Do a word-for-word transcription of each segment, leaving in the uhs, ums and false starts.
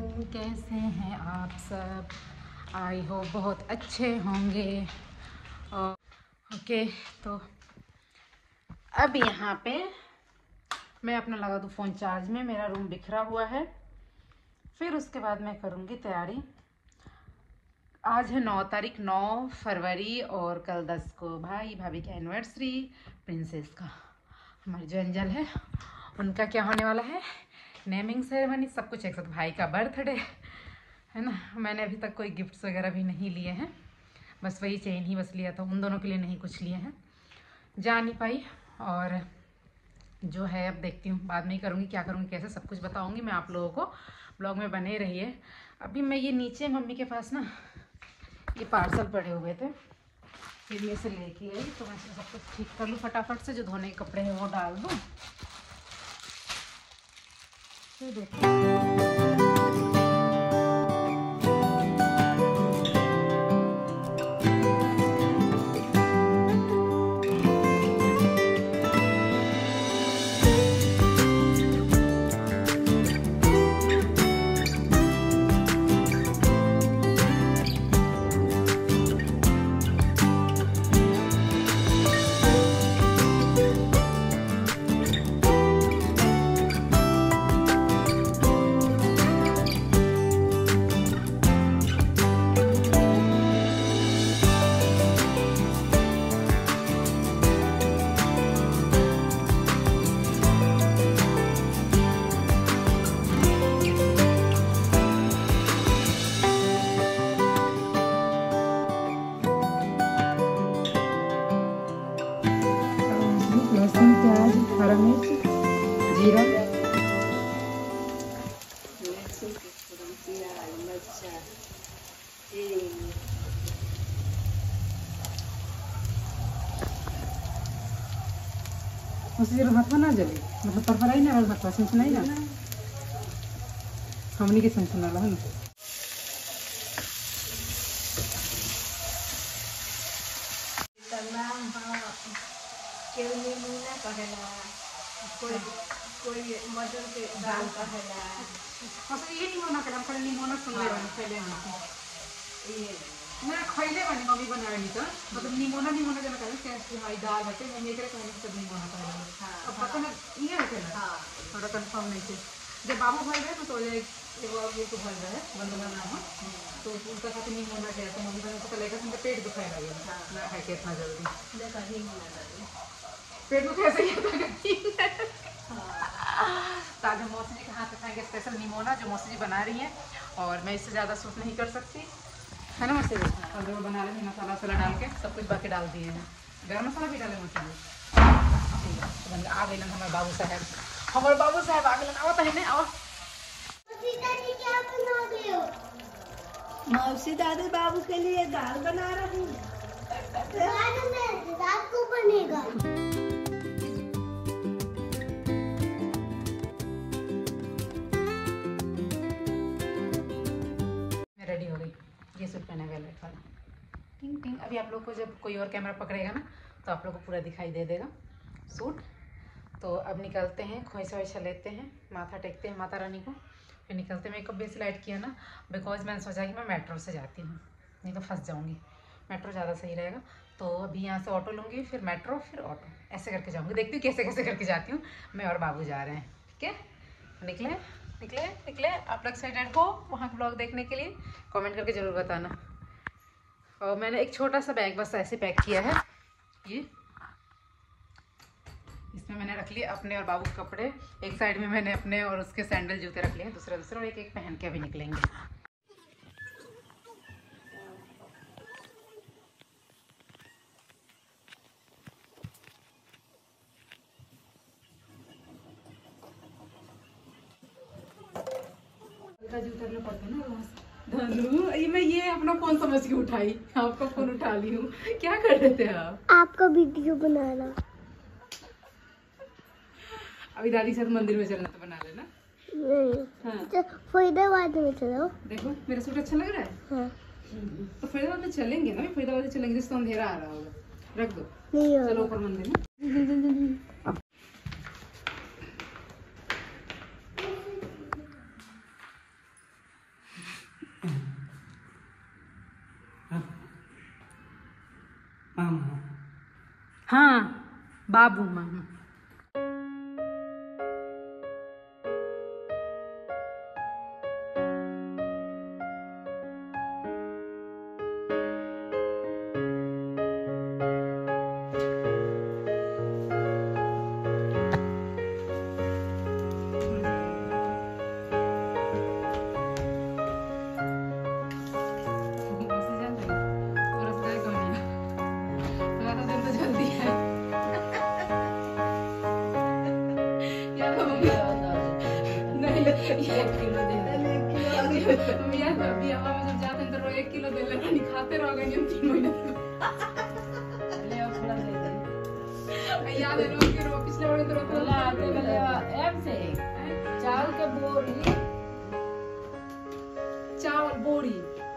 कैसे हैं आप सब? आई होप बहुत अच्छे होंगे। ओके, तो अब यहाँ पे मैं अपना लगा दूँ फ़ोन चार्ज में। मेरा रूम बिखरा हुआ है। फिर उसके बाद मैं करूँगी तैयारी। आज है नौ तारीख, नौ फरवरी, और कल दस को भाई भाभी की एनिवर्सरी, प्रिंसेस का, हमारी जो एंजल है उनका क्या होने वाला है, नेमिंग सेरेमनी, सब कुछ एक साथ। भाई का बर्थडे है ना। मैंने अभी तक कोई गिफ्ट्स वगैरह भी नहीं लिए हैं, बस वही चेन ही बस लिया था। उन दोनों के लिए नहीं कुछ लिए हैं, जा नहीं पाई। और जो है अब देखती हूँ, बाद में ही करूँगी, क्या करूँगी कैसे सब कुछ बताऊँगी मैं आप लोगों को। ब्लॉग में बने रहिए। अभी मैं ये नीचे मम्मी के पास ना ये पार्सल पड़े हुए थे, फिर मैं से लेके आई, तो मैं सब कुछ ठीक कर लूँ फटाफट से। जो धोने के कपड़े हैं वो डाल दूँ, तो देखो। लहसुन, प्याज, हरा मिर्च, जीरा, उससे हाथवा ना जले, मतलब परपराई ना हाथवा सुनसुनाई ना, हमनी के सुनसुना है ना। कोई कोई मटर के दाल का है ना। मतलब ये निमोना के हम पहले निमोना सुन ले बनी पहले हम ये मैं खइले बनी मम्मी बनावेली तो मतलब निमोना निमोना जना कहले कैसे भाई दाल हटे मैं एकरे कहले सब निमोना कहले। हां अब पता ना ये है ना। हां थोड़ा कंफर्म नहीं थे। जब बाबू भाई गए तो ले एगो अब ये तो भर गए वंदना नाम तो उनका साथ निमोना गया तो मम्मी बने तो लेकर उनका पेट दुखाए लगे। हां ना है कितना जल्दी देखा ही नहीं पेट दुखे से ये ताजा मौसी जी के हाथ से खाएंगे स्पेशल निमोना जो मौसी जी बना रही हैं, और मैं इससे ज़्यादा सूट नहीं कर सकती है ना मौसी जी। और जो बना रहे हैं मसाला वसाला डाल के सब कुछ बाकी डाल दिए हैं, गरम मसाला भी डाले मौसी जी। ठीक है तो आ गए हमारे बाबू साहब, हमारे बाबू साहब आ गए। आओ तो है आओ मौसी दादी बाबू के लिए दाल बना रही हूँ। रात को बनेगा। रेडी हो गई, ये सूट पहने वेलवेट वाला टिंग टिंग। अभी आप लोग को जब कोई और कैमरा पकड़ेगा ना तो आप लोग को पूरा दिखाई दे देगा सूट। तो अब निकलते हैं, खोइसा वैसा लेते हैं, माथा टेकते हैं माता रानी को, फिर निकलते हैं। मेकअप बेस लाइट किया ना बिकॉज मैंने सोचा कि मैं मेट्रो से जाती हूँ, नहीं तो फंस जाऊँगी। मेट्रो ज़्यादा सही रहेगा। तो अभी यहाँ से ऑटो लूँगी, फिर मेट्रो, फिर ऑटो, ऐसे करके जाऊँगी। देखती हूँ कैसे कैसे करके जाती हूँ। मैं और बाबू जा रहे हैं, ठीक है। निकले निकले निकले आप लोग एक्साइटेड हो वहाँ का ब्लॉग देखने के लिए? कमेंट करके ज़रूर बताना। और मैंने एक छोटा सा बैग बस ऐसे पैक किया है, ये इसमें मैंने रख लिए अपने और बाबू के कपड़े, एक साइड में मैंने अपने और उसके सैंडल जूते रख लिए हैं, दूसरा दूसरा, और एक एक पहन के अभी निकलेंगे। उतरना पड़ता है ना धनु, ये मैं ये अपना फोन समझ के उठाई, आपका फोन उठा ली हूँ। क्या कर रहे थे आप? आपका वीडियो बनाना। अभी दादी के साथ मंदिर में चलना तो बना लेना। नहीं हाँ तो फरीदाबाद में चलो। देखो मेरा सूट अच्छा लग रहा है। हाँ तो फरीदाबाद में चलेंगे ना, फरीदाबाद में चलेंगे जिस तो अंधेरा आ रहा होगा। रख दो, नहीं चलो ऊपर मंदिर में। हाँ बाबू मामा। एक किलो दे लेना, नहीं खाते रहोगे हम तीन महीने ले आओ थोड़ा दे दे याद है रोज के रो पिछले वाले तो रोता ला आते ले एम से चावल के बोरी चावल बोरी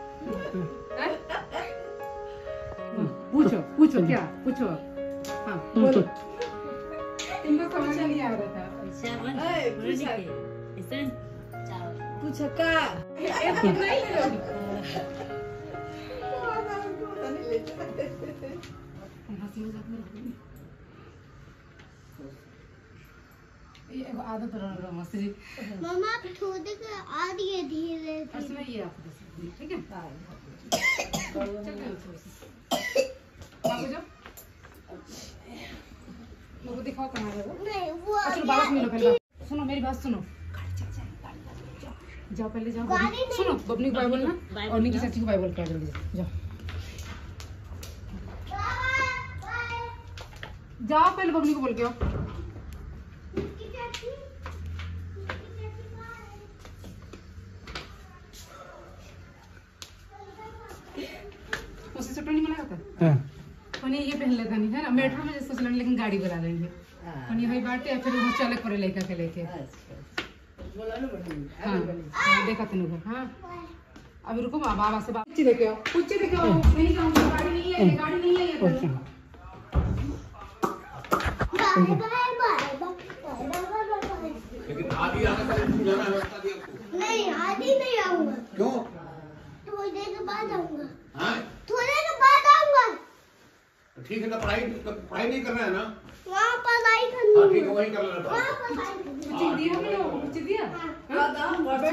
पूछो पूछो क्या पूछो हाँ बोलो इनको समझ नहीं आ रहा था चावल पूछो का एक नहीं ले ये एक आदत रहा मस्ती मम्मा थोड़े के आदि धीरे इसमें ये आप ठीक है बाबू जाओ लोगों दिखाओ कहाँ है वो नहीं वो अच्छा बाबा मिलो पहले सुनो मेरी बात सुनो जाओ पहले जाओ सुनो बबनी को बाय बोलना और निकी चाची को बाय बोल कर जल्दी जाओ जाओ पहले बबनी को बोल के आओ उसे चटनी नहीं मना करता हां पनी ये पहन लेता नहीं है ना मेट्रो में जैसे चलने लेकिन गाड़ी बुला लेंगे पनी यही बाटे फिर वो चले करे लेकर के लेके बोला ना बड़ी हां देखा तनु हां अभी रुको बाबा से बात देखे आओ कुछ देखे आओ नहीं कहूंगा गाड़ी नहीं है ये गाड़ी नहीं है ये बाय बाय बाय बाय लेकिन आधी आना जाना व्यवस्था दी आपको नहीं आधी नहीं आऊंगा क्यों थोड़ी देर के बाद आऊंगा हां थोड़ी देर के बाद आऊंगा ठीक है तो पढ़ाई पढ़ाई नहीं करना है ना वहां पढ़ाई करनी है ठीक है वहीं कर लेना वहां पढ़ाई कुछ दिया हम लोग कुछ दिया हां दाम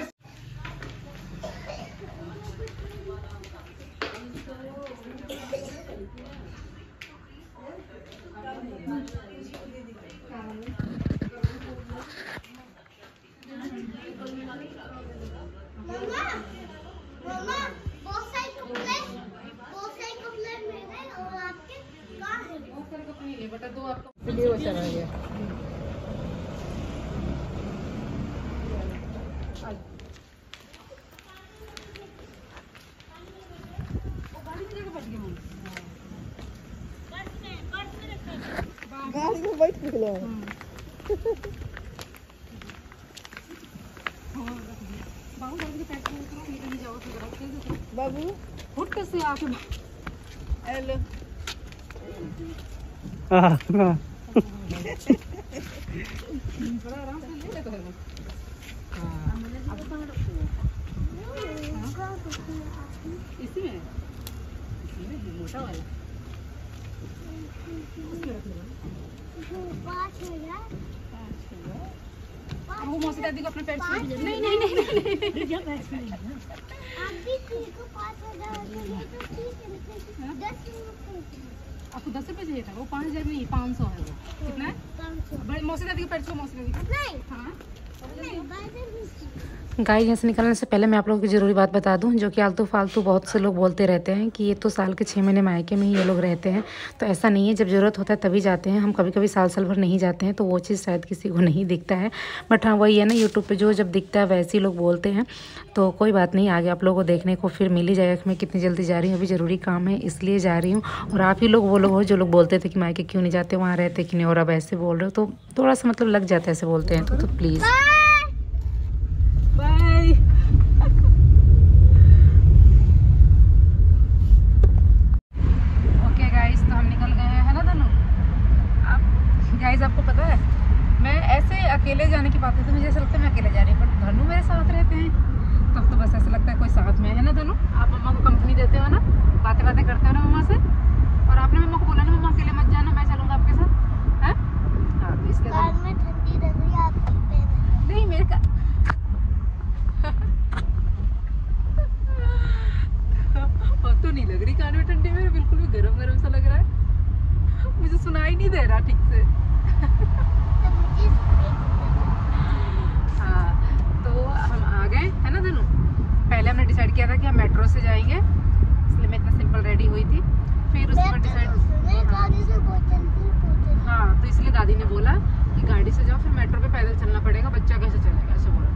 बेटा दो आपको वीडियो चला गया गाड़ी में बैठ निकले बाबू फुट कैसे आके हेलो हाँ हाँ बड़ा आराम से ले लेते हैं अब इसी में इसमें मोटा वाला वो मौसी दादी को अपने पैर छू नहीं नहीं नहीं नहीं नहीं आपको दस रुपए चाहिए था वो पाँच हजार नहीं पाँच सौ है वो कितना मौसी दादी को पैर छू मौसी दादी नहीं हाँ गाय यहाँ से निकलने से पहले मैं आप लोगों की ज़रूरी बात बता दूं जो कि आलतू फालतू बहुत से लोग बोलते रहते हैं कि ये तो साल के छः महीने मायके में ही ये लोग रहते हैं। तो ऐसा नहीं है, जब ज़रूरत होता है तभी जाते हैं। हम कभी कभी साल साल भर नहीं जाते हैं, तो वो चीज़ शायद किसी को नहीं दिखता है। बट हाँ वही है ना, यूट्यूब पर जो जब दिखता है वैसे ही लोग बोलते हैं। तो कोई बात नहीं, आगे आप लोगों को देखने को फिर मिल ही जाएगा कि मैं कितनी जल्दी जा रही हूँ। अभी ज़रूरी काम है इसलिए जा रही हूँ। और आप ही लोग वो लोग हो जो लोग बोलते थे कि मायके क्यों नहीं जाते, वहाँ रहते कि नहीं, और अब ऐसे बोल रहे हो तो थोड़ा सा मतलब लग जाता है ऐसे बोलते हैं तो, तो प्लीज़ बाय। ओके गाइस, तो हम निकल गए हैं, है ना धनु। अब गाइस आपको पता है मैं ऐसे अकेले जाने की बात है तो मुझे ऐसा लगता है मैं अकेले जा रही हूँ, बट धनु मेरे साथ रहते हैं तब तो बस ऐसा लगता है कोई साथ में है ना धनु। आप मम्मा को कंपनी देते हो ना, बातें बातें करते हो ना मम्मा से, और आपने मम्मा को बोला ना मम्मा अकेले मत जाना, मैं चलूँगा नहीं दे रहा ठीक से। हाँ तो हम आ गए है ना धनु। पहले हमने डिसाइड किया था कि हम मेट्रो से जाएंगे, इसलिए मैं इतना सिंपल रेडी हुई थी। फिर उसके बाद डिसाइड हाँ तो इसलिए दादी ने बोला कि गाड़ी से जाओ, फिर मेट्रो पे पैदल चलना पड़ेगा, बच्चा कैसे चलेगा, ऐसे बोला।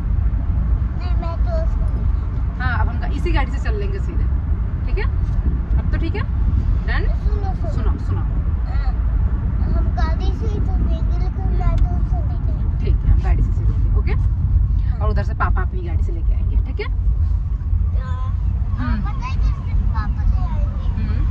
हाँ अब हम इसी गाड़ी से चल लेंगे सीधे, ठीक है? अब तो ठीक है, डन। सुनो सुनो सुनो हम गाड़ी से ही चलेंगे, लेकिन मेट्रो से नहीं जाएंगे। ठीक है, हम गाड़ी से चलेंगे, ओके। और उधर से पापा अपनी गाड़ी से लेके आएंगे, ठीक है? पता है किस दिन पापा ले आएंगे? हम्म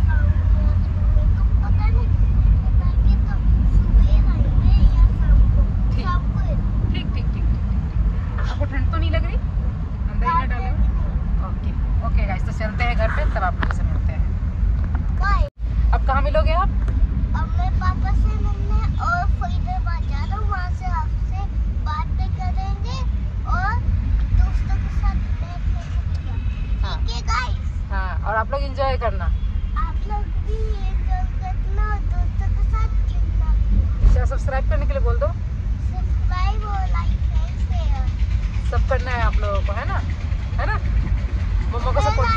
पता नहीं बताएंगे तो सुबह आएंगे या शाम को? ठीक। शाम को ठीक ठीक ठीक ठीक। आपको ठंड तो नहीं लग रही? अंदर ही ना डाले। ओके ओके गाइस, तो चलते हैं घर पे, तब आप लोगों से मिलते हैं। बाय। अब कहाँ मिलोगे आप? अब मैं पापा से मिलने और फरीदाबाद जा रहा हूँ, वहाँ से आपसे बात भी करेंगे और दोस्तों के साथ बैठ लेंगे। हाँ। ठीक है गाइस, हाँ और आप लोग एंजॉय करना। आप लोग भी एंजॉय करना और दोस्तों के साथ खेलना। अच्छा सब्सक्राइब करने के लिए बोल दो। सब्सक्राइब और लाइक एंड शेयर सब करना है आप लोगों को, है ना? है ना? मम्मा को सपोर्ट।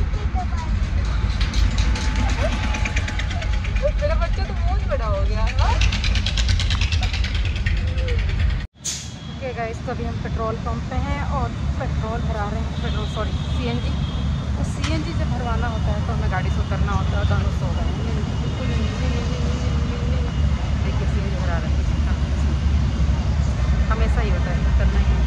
मेरा बच्चा तो बहुत बड़ा हो गया। ओके गाइस, तो अभी हम पेट्रोल पंप पे हैं और पेट्रोल भरा रहे हैं। Petrol sorry CNG. तो सीएनजी जब भरवाना होता है तो हमें गाड़ी से उतरना होता है। दोनों सो गए हैं, देखिए सीएनजी भरा रहे हैं। हमेशा ही होता है, उतरना ही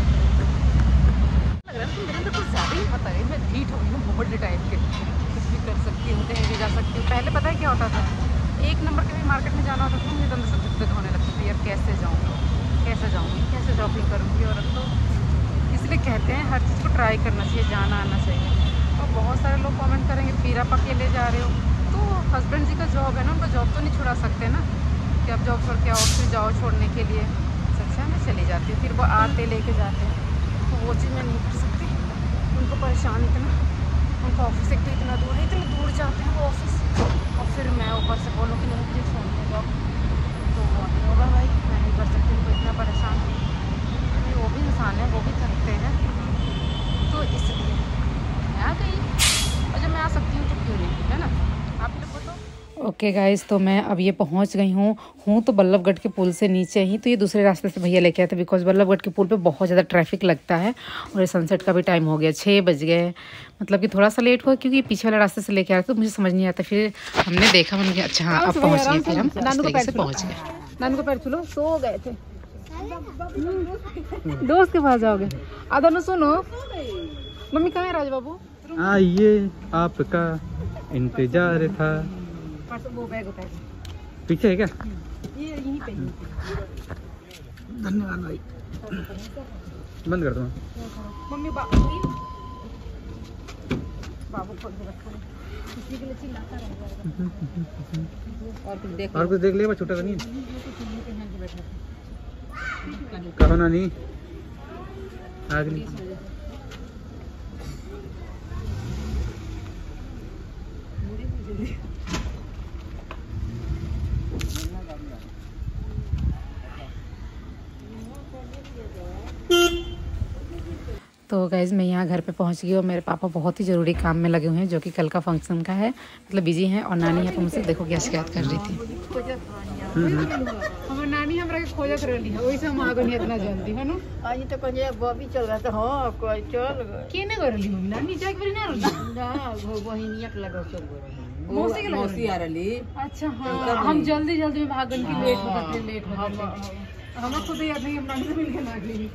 लग रहा है। मेरे अंदर कुछ ज़्यादा ही पता है, मैं ढीठ हो गई हूँ बहुत टाइप के, कुछ भी कर सकती हूँ, कहीं भी जा सकती हूँ। पहले पता है क्या होता था, एक नंबर के भी मार्केट में जाना होता था, मुझे अंदर से दिक्कत होने लगती थी, यार कैसे जाऊँ कैसे जाऊँगी कैसे शॉपिंग करूँगी। और अब तो इसलिए कहते हैं हर चीज़ को ट्राई करना चाहिए, जाना आना चाहिए। और बहुत सारे लोग कमेंट करेंगे फिर आप अकेले जा रहे हो, तो हस्बैंड जी का जॉब है ना, उनका जॉब तो नहीं छुड़ा सकते ना कि आप जॉब छोड़ के आओ फिर जाओ छोड़ने के लिए। अच्छा मैं चली जाती हूँ, फिर वो आते लेके जाते हैं, तो वो चीज़ मैं नहीं कर सकती। उनको परेशान इतना, उनका ऑफिस एक तो इतना दूर है, इतनी दूर जाते हैं वो ऑफिस, और फिर मैं ऊपर से बोलूँ कि नहीं मुझे छोड़ने जाओ, तो वो नहीं होगा भाई, मैं नहीं कर सकती उनको इतना परेशान। वो भी इंसान है, वो भी थकते हैं, तो इसलिए मैं आ गई। और जब मैं आ सकती हूँ तो क्यों नहीं, है ना? आप लोग बताओ। ओके गाइस, तो मैं अब ये पहुंच गई हूँ हूँ तो बल्लभगढ़ के पुल से नीचे ही। तो ये दूसरे रास्ते से भैया लेके आए थे, बिकॉज बल्लभगढ़ के पुल पे बहुत ज़्यादा ट्रैफिक लगता है। और ये सनसेट का भी टाइम हो गया, छः बज गए, मतलब कि थोड़ा सा लेट हुआ क्योंकि पीछे वाले रास्ते से लेके आए थे, तो मुझे समझ नहीं आता। फिर हमने देखा, मैंने कहा अच्छा हाँ अब पहुँच गए, फिर हम नानू को पैर पहुँच गए। नानू को पैर छू लो, सो गए थे, दोस्त के पास जाओगे। आदनो सुनो, मम्मी कहाँ है राज बाबू? आइए आपका इंतजार था। वो बैग उतार, पीछे है क्या? ये यहीं पे ही। धन्यवाद भाई। बंद कर दो मम्मी बाबू बाबू खोल के रखा है, किसी के लिए चिल्लाता रहेगा। और कुछ देख और कुछ देख लिया, छोटा तो नहीं कहो ना नहीं आगली। तो गाइज़ मैं यहाँ घर पे पहुँच गई और मेरे पापा बहुत ही ज़रूरी काम में लगे हुए हैं, जो कि कल का फंक्शन का है, मतलब बिजी हैं। और नानी यहाँ पे मुझसे देखो क्या शिकायत कर रही थी। हमार नानी हमरा के खोजत रहली है, ओइसे हम आगो नहीं इतना जल्दी है ना। आज तो कहीं बॉबी चल रहा था। हाँ कोई चल गए केने करली मम्मी नानी जाके बरी ना रहली ना वो बहिनिया के लगा चल गए। मौसी के मौसी आ रही। अच्छा हाँ, हम जल्दी जल्दी में भागन की लेट होता थे लेट होता थे। हमें खुद याद नहीं, हम नानी से मिल के ना गई।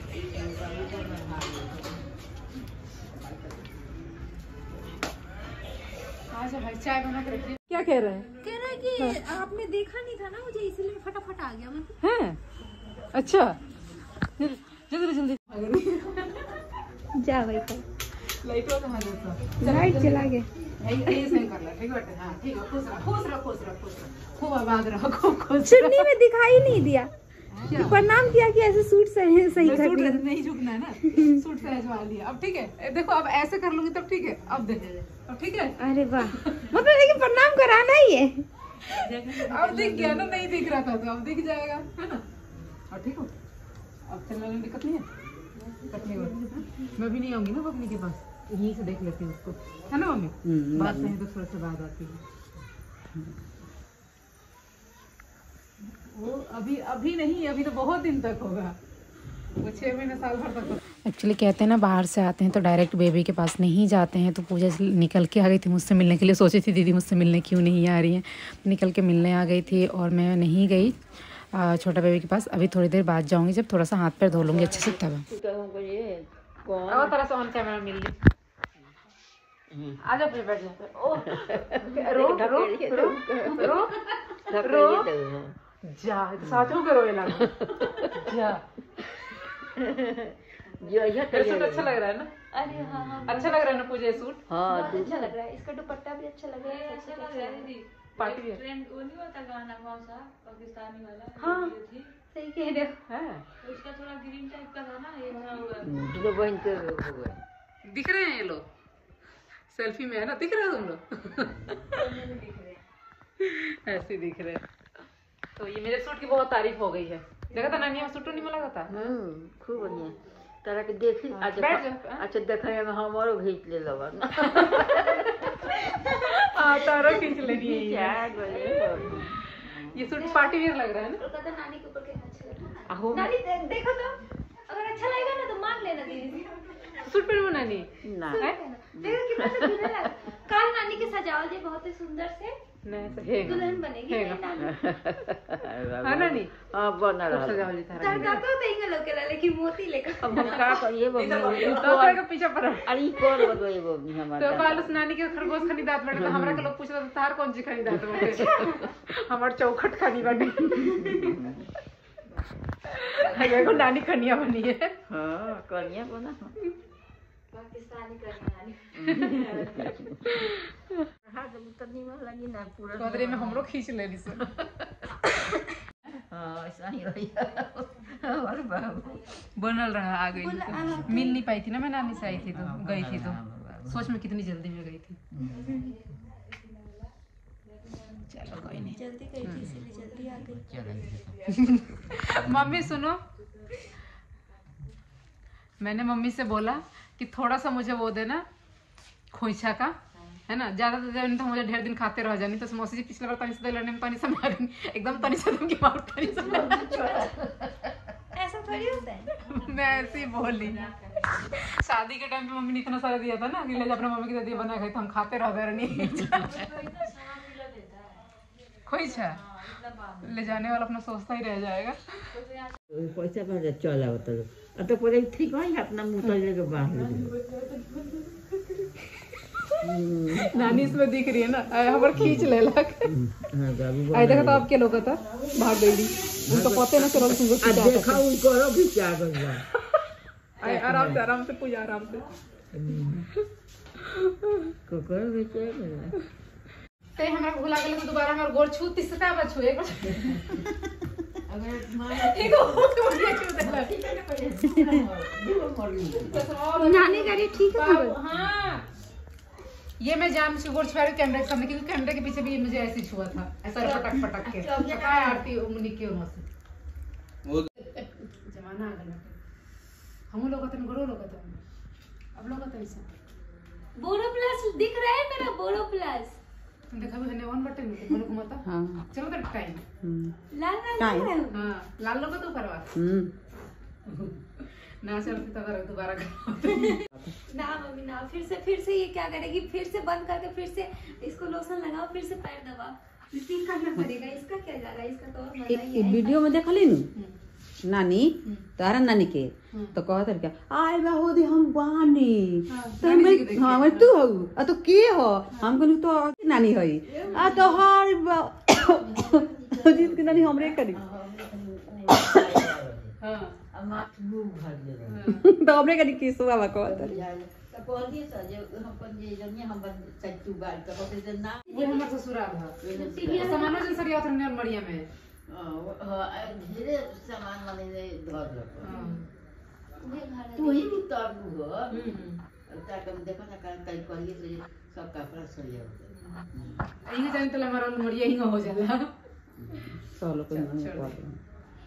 अच्छा भाई चाय बना के रखिए। क्या कह रहे हैं? कह रहा है कि आपने देखा नहीं था ना मुझे, इसलिए फटाफट आ गया मैं। हैं? अच्छा जल्दी जल्दी जा भाई तो लाइट वाला हां जैसा लाइट चला गया। ये सही कर ले, ठीक है? हां ठीक है, खुश रहो खुश रहो खुश रहो खुश रहो, खूब आबाद रहो, खूब खुश। चुन्नी में दिखाई नहीं दिया, प्रणाम किया कि ऐसे सूट सही सही कर सूट दिया। नहीं झुकना है ना, सूट सहजवा लिया। अब ठीक है, देखो अब ऐसे कर लूंगी तब ठीक है। अब देख अब ठीक है। अरे वाह, मतलब लेकिन प्रणाम कराना ही है। अब दिख गया ना, नहीं दिख रहा था तो अब दिख जाएगा, है ना। और ठीक हो, अब चलने में दिक्कत नहीं है, दिक्कत नहीं होती। मैं भी नहीं आऊंगी ना बबनी के पास, यहीं से देख लेती हूँ उसको, है ना मम्मी। बात नहीं तो थोड़ा सा बात आती है। वो अभी अभी नहीं, अभी तो बहुत दिन तक होगा, वो छः महीने साल भर तक। एक्चुअली कहते हैं ना, बाहर से आते हैं तो डायरेक्ट बेबी के पास नहीं जाते हैं। तो पूजा निकल के आ गई थी मुझसे मिलने के लिए, सोची थी दीदी मुझसे मिलने क्यों नहीं आ रही है, निकल के मिलने आ गई थी और मैं नहीं गई छोटा बेबी के पास। अभी थोड़ी देर बाद जाऊंगी, जब थोड़ा सा हाथ पैर धो लूँगी अच्छे से तब। और तरह से ऑन कैमरा मिल ली, आ जाओ फिर बैठ जाते। ओ रो रो रो रो रो जा, साचो करो ये लगा जा। जो यह सूट अच्छा लग रहा है ना। अरे हाँ हाँ अच्छा लग रहा है ना पूजा सूट। हाँ बहुत अच्छा लग रहा है, इसका दुपट्टा भी अच्छा लग रहा है। अच्छा लग रहा है दीदी, पार्टी वेयर। ट्रेंड वो नहीं होता गाना कौन सा पाकिस्तानी वाला, हाँ थी सही कह रहे हो। है, उसका थोड़ा ग्रीन टाइप का था ना, ये भरा हुआ तो बहन के हो गए। दिख रहे हैं ये लोग सेल्फी में, है ना, दिख रहे हो तुम लोग। ऐसे दिख रहे हैं। तो ये मेरे सूट की बहुत तारीफ हो गई है, देखा था नानी सूट नहीं में लगा था। हम्म, खूब बढ़िया तरह के देखी। अच्छा बैठ जाओ। अच्छा देखे में हमारो खींच ले लगा ना। हाँ तारा खींच लेनी है ये। क्या बोले, ये सूट पार्टी वेयर लग रहा है ना। कहता नानी के ऊपर कितना अच्छा लग रहा है। आहो नानी दे, देखो तो, अगर अच्छा लगेगा ना तो मांग लेना दीदी से। सूट पहनो नानी। ना देखो कितना सुंदर लग रहा है। कल नानी के सजाओ जी बहुत ही सुंदर से नहीं सही दुल्हन बनेगी मेरी नानी। हाँ नानी, हाँ बना रहा। सजाओ जी तारा। तड़का तो देंगे लोग के लाले की मोती लेकर। अब हम का करिए तो बबनी, तारा के पीछे पड़ा। अरे ई कौन बदवाई बबनी तो हमारा। कल उस नानी के खरगोश खनी दांत बैठे, तो हमरा के लोग पूछ रहे थे तार कौन सी खनी दांत बैठे। हमार चौखट खनी बने। एगो नानी खनिया बनी है। हाँ कनिया बना। पाकिस्तानी करनी हाँ जब तो निमन लगी ना पूरा कदरे में हमरो खींच ले से। हाँ ऐसा ही रही। अरे बाबू बनल रहा, आ गई तो मिल नहीं पाई थी ना, मैं नानी से आई थी तो गई थी तो सोच में कितनी जल्दी में गई थी। चलो कोई नहीं, जल्दी गई थी इसलिए जल्दी आ गई। मम्मी सुनो, मैंने मम्मी से बोला कि थोड़ा सा मुझे वो देना खोइछा का, है ना, ज्यादा तो नहीं तो मुझे ढेर दिन खाते रह जानी। तो मौसी जी पिछले बार तनी से लड़ने में तनी से मारनी, एकदम तनी से तुम की मार तनी से। ऐसा थोड़ी होता है। मैं ऐसे ही बोली। शादी के टाइम पे मम्मी ने इतना सारा दिया था ना कि ले जा अपने मम्मी के दिए बना खाई, तो हम खाते रह गए नहीं। खोइछा ले जाने वाला अपना सोचता ही रह जाएगा। पैसा पर चल आवत अब तो पूरे ठीक है अपना मुंह तो लेके बाहर। नानी इसमें दिख रही है ना, हमार खींच ले लग। हां बाबू आई देखा तो आपके लोग था भाग गई, उनको पता ना चला तुमको आ देखा उनको रो भी क्या गया। आई आराम से आराम से पूजा आराम से को कर भी क्या गया ते हमरा भुला गेल तो दोबारा हमर गोर छू तीसरा बार छू एक बार अगर मान एगो तो बढ़िया छू देला। नानी गाड़ी ठीक है। हां ये मैं जान से गोर छुआ कैमरे के सामने, क्योंकि कैमरे के पीछे भी मुझे ऐसे छुआ था, ऐसा पटक पटक के क्या आरती उमनी के उनो से जमाना आ गया। हम लोग तो गोरो लोग तो अब लोग तो ऐसा बोरो प्लस दिख रहा है मेरा, बोरो प्लस तुम देखा भी हने वन बटन में बोलो घुमाता। हां चलो तो टाइम लाल लाल है। हां लाल लोग तो करवा हम्म ना चलती तो कर दोबारा ना मम्मी ना, फिर से फिर से ये क्या करेगी, फिर से बंद करके फिर से इसको लोशन लगाओ, फिर से पैर दबाओ, रिपीट करना पड़ेगा। इसका क्या जा रहा है, इसका तो और मजा ही है। वीडियो में देखली नु नानी तारा नानी के तो कहत क्या आय बाहोदी हम बानी तो मैं हां मैं तू हो आ तो के हो हम कहलू तो नानी हई आ तो हर जीत के नानी हमरे करी। हां माथ मुंह भर दे तो हमरे करी किसवा बा कहत तो बोल दिए तो जे हम अपन जे जनी हम सच्चू बात तो कहते ना वो हमर ससुराल है सामानो जन सरिया थन मरिया में धीरे सामान वाले ने धर रखो उन्हें घर तू ही उतार हो हम्म ताकि देखो ना कहीं कहीं करिए से सब कपड़ा सही होता यही जान तो हमारा उमरिया ही हो जाला। चलो कोई नहीं छोड़ कर दे।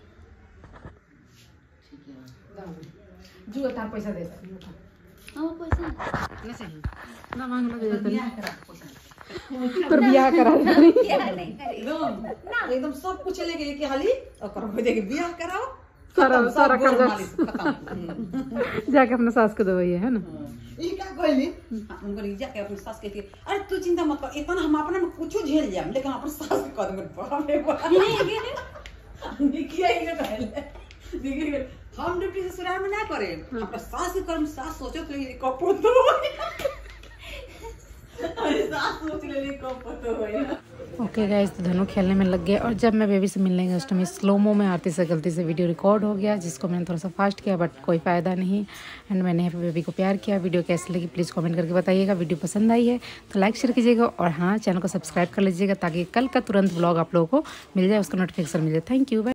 जो तार पैसा दे सकती हम पैसा ना चाहिए ना मांग लो दे देते बियाह करा पैसा पर बियाह करा दे एकदम एकदम सब कुछ लेके लेके हाली और करो देके बियाह कराओ सारा खत्म, सारा सब गोड़ कर्जा मालिश, खत्म। जाके अपने सास को दवाइए है ना। ई का कहली उनको रिजा के अपनी सास के के अरे तू चिंता मत कर इतना हम अपना में कुछ झेल जाम लेकिन अपन सास के कदम में बाप रे बाप निकिया ही ना कहले देखिए हम ड्यूटी ससुराल में ना करे अपना सास के कर्म सास सोचो तो ये कपो तो अरे सास सोच ले कपो तो होई ओके गाइस, तो दोनों खेलने में लग गए और जब मैं बेबी से मिलने गई उस टाइम स्लोमो में आरती से गलती से वीडियो रिकॉर्ड हो गया, जिसको मैंने थोड़ा सा फास्ट किया बट कोई फ़ायदा नहीं। एंड मैंने बेबी को प्यार किया। वीडियो कैसी लगी प्लीज़ कमेंट करके बताइएगा। वीडियो पसंद आई है तो लाइक शेयर कीजिएगा और हाँ चैनल को सब्सक्राइब कर लीजिएगा ताकि कल का तुरंत ब्लॉग आप लोगों को मिल जाए, उसका नोटिफिकेशन मिल जाए। Thank you.